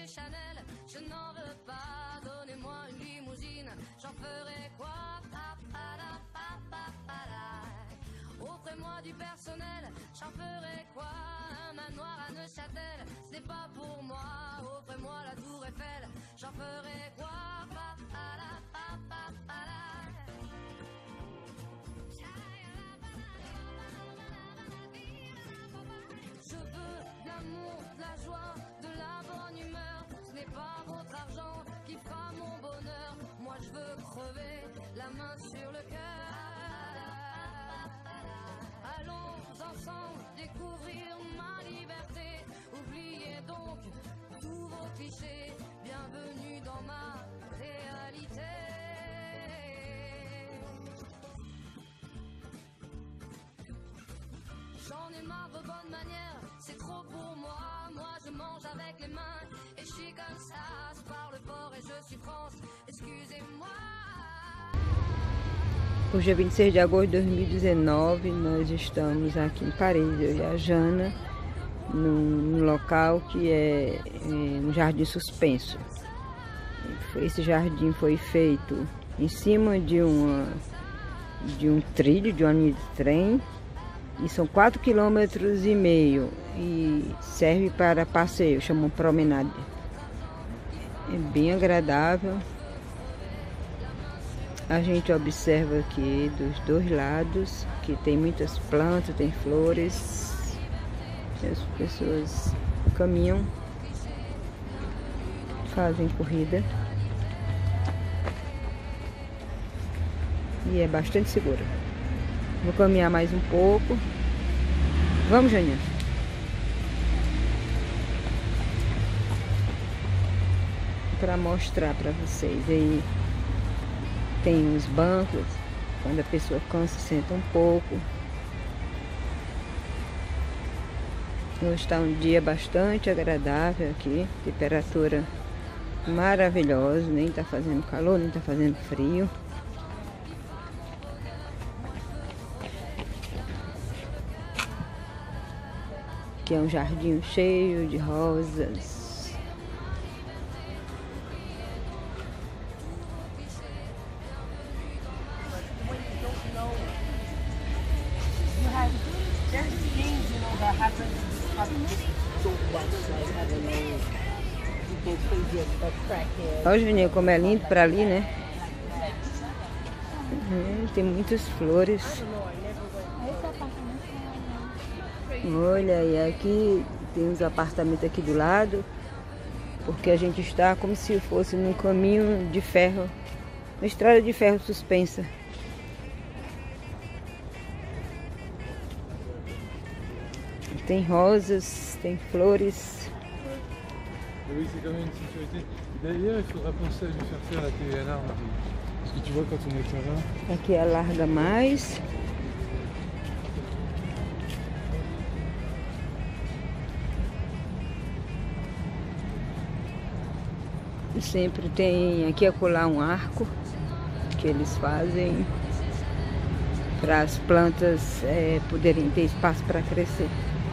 chez Chanel, je n'en veux pas. Donnez-moi une limousine, j'en ferai quoi? Offrez-moi du personnel, j'en ferai quoi? Un manoir à Neuchâtel, ce n'est pas pour moi. Offrez-moi la tour Eiffel, j'en ferai quoi? Je veux de l'amour, de la joie, de la bonne humeur. Ce n'est pas votre argent qui fera mon bonheur. Moi je veux crever, la main sur le cœur. Allons ensemble découvrir ma liberté. Oubliez donc tous vos clichés. Bienvenue dans ma réalité. J'en ai marre de bonnes manières, c'est trop pour moi. Moi je mange avec les mains et je suis comme ça. Je parle fort et je suis France, excusez-moi. Hoje é 26 de agosto de 2019, nós estamos aqui em Paris, eu e a Jana, num local que é um jardim suspenso. Esse jardim foi feito em cima de um trilho, de uma linha de trem, e são 4,5 km e serve para passeio, chamam promenade. É bem agradável. A gente observa aqui dos dois lados que tem muitas plantas, tem flores. As pessoas caminham, fazem corrida e é bastante seguro. Vou caminhar mais um pouco. Vamos, Janinha? Para mostrar para vocês aí. Tem os bancos, quando a pessoa cansa, senta um pouco. Hoje está um dia bastante agradável aqui, temperatura maravilhosa, nem está fazendo calor, nem está fazendo frio. Aqui é um jardim cheio de rosas. Olha, Juninho, como é lindo para ali, né? Tem muitas flores. Olha, e aqui tem uns apartamentos aqui do lado, porque a gente está como se fosse num caminho de ferro, uma estrada de ferro suspensa. Tem rosas, tem flores. Oui, c'est quand même une sécurité. D'ailleurs, il faudra penser à lui faire faire la télé alarme. Parce que tu vois, quand on est là. Aqui alarga mais. E sempre tem aqui acolá um arco que eles fazem para as plantas poderem ter espaço para crescer.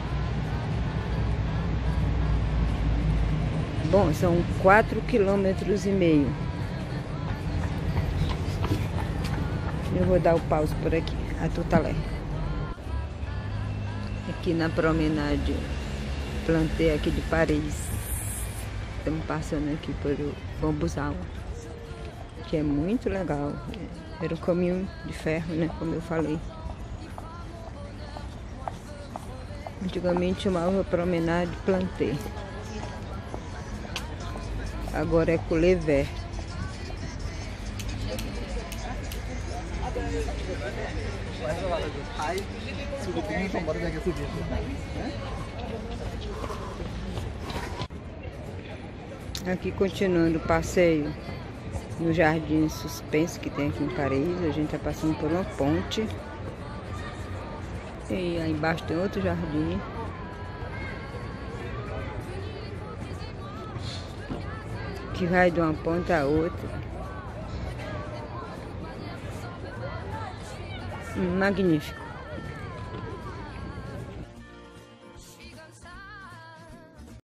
Bom, são 4,5 km. Eu vou dar o pause por aqui, a Tutalé. Aqui na promenade Plantée aqui de Paris. Estamos passando aqui por Bambuzal, que é muito legal. Era um caminho de ferro, né? Como eu falei. Antigamente chamava Promenade Plantée. Agora é Coulée Vert. Aqui continuando o passeio no jardim suspenso que tem aqui em Paris. A gente está passando por uma ponte. E aí embaixo tem outro jardim. Que vai de uma ponta a outra. Magnífico.